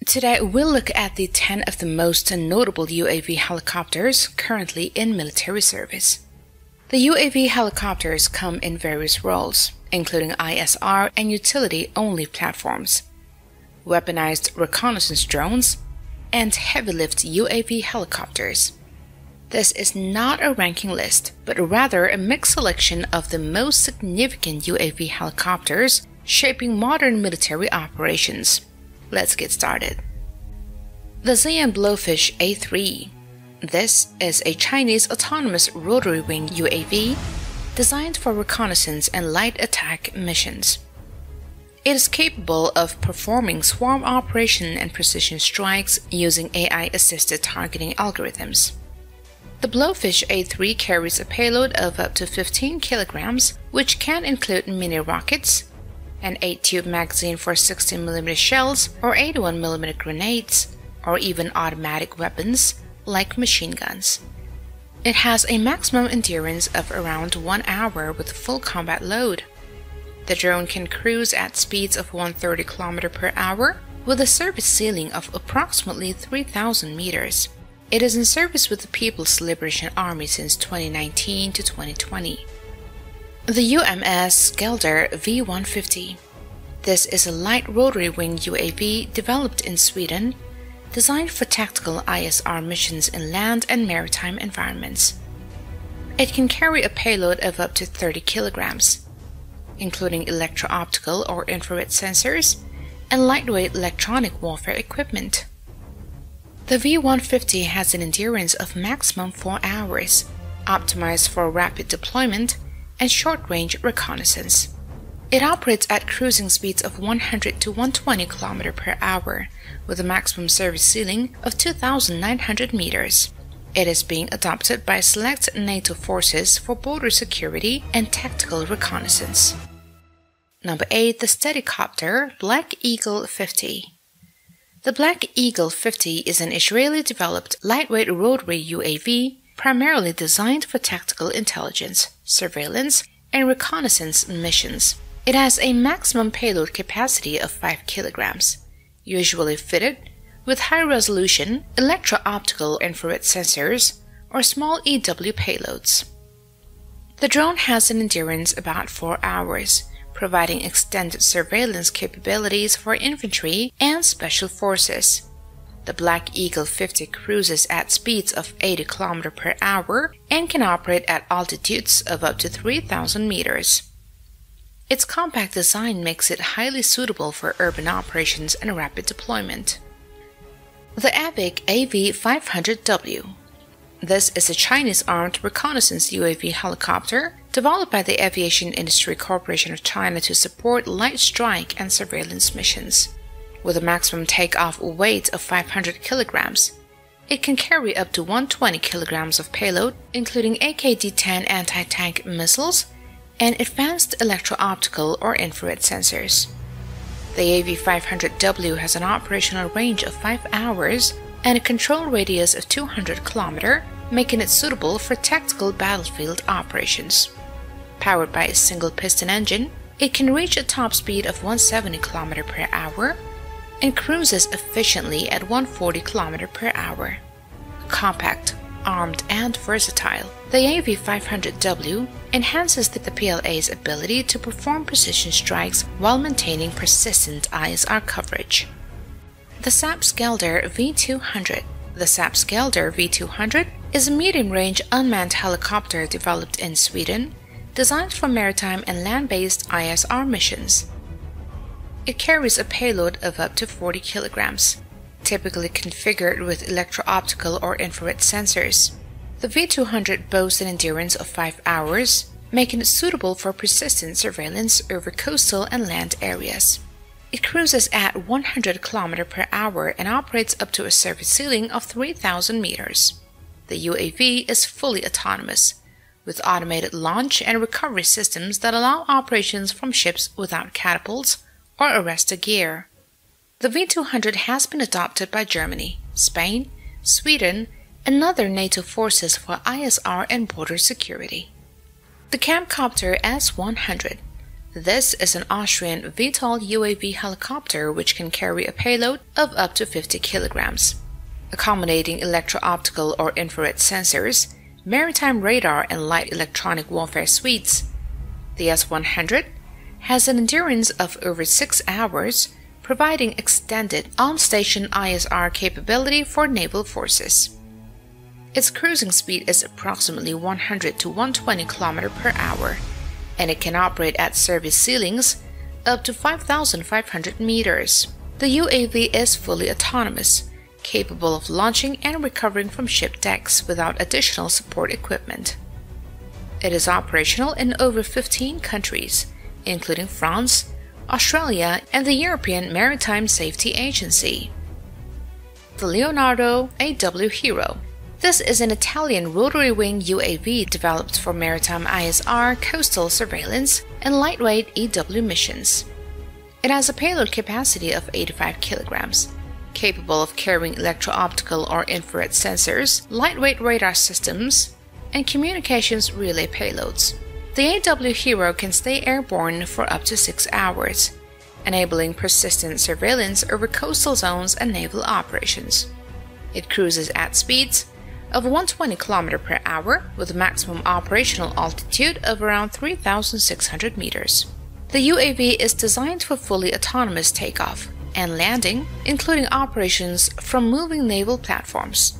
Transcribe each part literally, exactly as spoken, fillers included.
Today we'll look at the ten of the most notable U A V helicopters currently in military service. The U A V helicopters come in various roles, including I S R and utility-only platforms, weaponized reconnaissance drones, and heavy-lift U A V helicopters. This is not a ranking list, but rather a mixed selection of the most significant U A V helicopters shaping modern military operations. Let's get started. The Xi'an Blowfish A three. This is a Chinese autonomous rotary-wing U A V designed for reconnaissance and light attack missions. It is capable of performing swarm operation and precision strikes using A I-assisted targeting algorithms. The Blowfish A three carries a payload of up to fifteen kilograms, which can include mini rockets, an eight tube magazine for sixteen millimeter shells or eighty-one millimeter grenades, or even automatic weapons like machine guns. It has a maximum endurance of around one hour with full combat load. The drone can cruise at speeds of one hundred thirty kilometers per hour with a service ceiling of approximately three thousand meters. It is in service with the People's Liberation Army since twenty nineteen to twenty twenty. The U M S Skeelder V one fifty. This is a light rotary-wing U A V developed in Sweden, designed for tactical I S R missions in land and maritime environments. It can carry a payload of up to thirty kilograms, including electro-optical or infrared sensors and lightweight electronic warfare equipment. The V one fifty has an endurance of maximum four hours, optimized for rapid deployment and short-range reconnaissance. It operates at cruising speeds of one hundred to one hundred twenty kilometers per hour with a maximum service ceiling of two thousand nine hundred meters. It is being adopted by select NATO forces for border security and tactical reconnaissance. Number eight. The Steicopter Black Eagle fifty. The Black Eagle fifty is an Israeli-developed lightweight rotary U A V primarily designed for tactical intelligence, surveillance, and reconnaissance missions. It has a maximum payload capacity of five kilograms, usually fitted with high-resolution electro-optical infrared sensors or small E W payloads. The drone has an endurance about four hours, providing extended surveillance capabilities for infantry and special forces. The Black Eagle fifty cruises at speeds of eighty kilometers per hour and can operate at altitudes of up to three thousand meters. Its compact design makes it highly suitable for urban operations and rapid deployment. The Airbus A W five hundred W. This is a Chinese armed reconnaissance U A V helicopter developed by the Aviation Industry Corporation of China to support light strike and surveillance missions. With a maximum takeoff weight of five hundred kilograms, it can carry up to one hundred twenty kilograms of payload, including A K D ten anti-tank missiles and advanced electro-optical or infrared sensors. The A W five hundred W has an operational range of five hours and a control radius of two hundred kilometers, making it suitable for tactical battlefield operations. Powered by a single piston engine, it can reach a top speed of one hundred seventy kilometers per hour and cruises efficiently at one hundred forty kilometers per hour. Compact, armed, and versatile, the A W five hundred W enhances the P L A's ability to perform precision strikes while maintaining persistent I S R coverage. The S A P Scalder V two hundred. The S A P Scalder V two hundred is a medium-range unmanned helicopter developed in Sweden, designed for maritime and land-based I S R missions. It carries a payload of up to forty kilograms, typically configured with electro-optical or infrared sensors. The V two hundred boasts an endurance of five hours, making it suitable for persistent surveillance over coastal and land areas. It cruises at one hundred kilometers per hour and operates up to a service ceiling of three thousand meters. The U A V is fully autonomous, with automated launch and recovery systems that allow operations from ships without catapults or arrestor gear. The V two hundred has been adopted by Germany, Spain, Sweden, and other NATO forces for I S R and border security. The Camcopter S one hundred. This is an Austrian V TOL U A V helicopter which can carry a payload of up to fifty kilograms. Accommodating electro-optical or infrared sensors, maritime radar and light electronic warfare suites, the S one hundred has an endurance of over six hours, providing extended on-station I S R capability for naval forces. Its cruising speed is approximately one hundred to one hundred twenty kilometers per hour, and it can operate at service ceilings up to five thousand five hundred meters. The U A V is fully autonomous, capable of launching and recovering from ship decks without additional support equipment. It is operational in over fifteen countries, including France, Australia, and the European Maritime Safety Agency. The Leonardo A W Hero. This is an Italian rotary-wing U A V developed for maritime I S R, coastal surveillance, and lightweight E W missions. It has a payload capacity of eighty-five kilograms, capable of carrying electro-optical or infrared sensors, lightweight radar systems, and communications relay payloads. The A W Hero can stay airborne for up to six hours, enabling persistent surveillance over coastal zones and naval operations. It cruises at speeds of one hundred twenty kilometers per hour with a maximum operational altitude of around three thousand six hundred meters. The U A V is designed for fully autonomous takeoff and landing, including operations from moving naval platforms.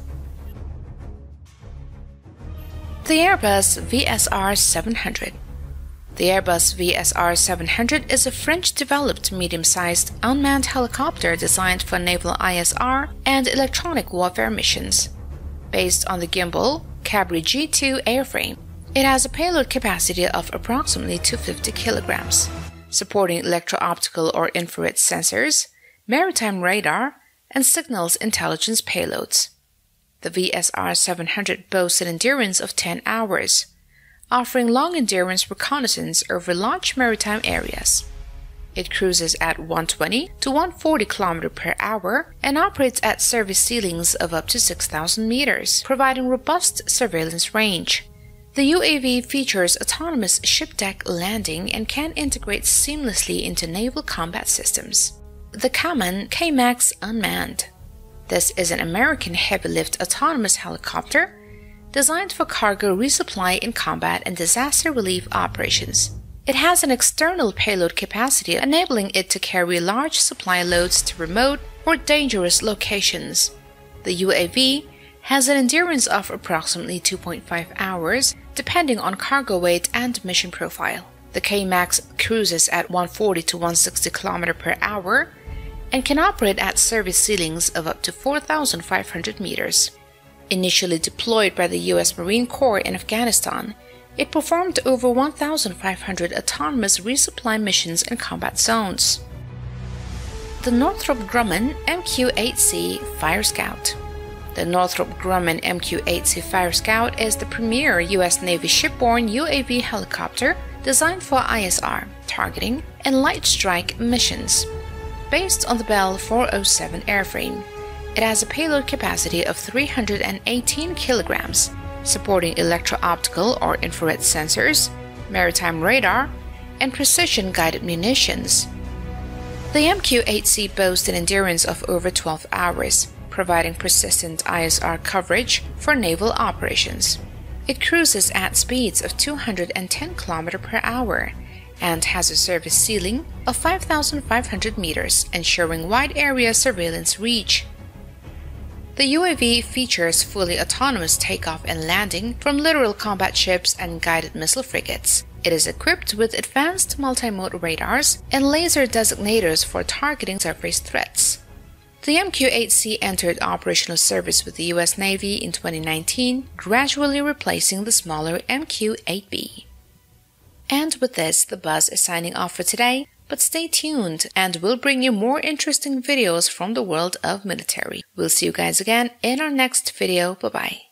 The Airbus V S S R seven hundred. The Airbus V S S R seven hundred is a French-developed medium-sized unmanned helicopter designed for naval I S R and electronic warfare missions. Based on the gimbal Cabri G two airframe, it has a payload capacity of approximately two hundred fifty kilograms, supporting electro-optical or infrared sensors, maritime radar, and signals intelligence payloads. The V S S R seven hundred boasts an endurance of ten hours, offering long-endurance reconnaissance over large maritime areas. It cruises at one hundred twenty to one hundred forty kilometers per hour and operates at service ceilings of up to six thousand meters, providing robust surveillance range. The U A V features autonomous ship deck landing and can integrate seamlessly into naval combat systems. The common K MAX Unmanned. This is an American heavy-lift autonomous helicopter designed for cargo resupply in combat and disaster relief operations. It has an external payload capacity enabling it to carry large supply loads to remote or dangerous locations. The U A V has an endurance of approximately two point five hours, depending on cargo weight and mission profile. The K MAX cruises at one hundred forty to one hundred sixty kilometers per hour and can operate at service ceilings of up to four thousand five hundred meters. Initially deployed by the U S Marine Corps in Afghanistan, it performed over one thousand five hundred autonomous resupply missions in combat zones. The Northrop Grumman M Q eight C Fire Scout. The Northrop Grumman M Q eight C Fire Scout is the premier U S Navy shipborne U A V helicopter designed for I S R, targeting, and light strike missions. Based on the Bell four oh seven airframe, it has a payload capacity of three hundred eighteen kilograms, supporting electro-optical or infrared sensors, maritime radar, and precision-guided munitions. The M Q eight C boasts an endurance of over twelve hours, providing persistent I S R coverage for naval operations. It cruises at speeds of two hundred ten kilometers per hour and has a service ceiling of five thousand five hundred meters, ensuring wide area surveillance reach. The U A V features fully autonomous takeoff and landing from littoral combat ships and guided missile frigates. It is equipped with advanced multimode radars and laser designators for targeting surface threats. The M Q eight C entered operational service with the U S Navy in twenty nineteen, gradually replacing the smaller M Q eight B. And with this, the Buzz is signing off for today, but stay tuned and we'll bring you more interesting videos from the world of military. We'll see you guys again in our next video. Bye-bye.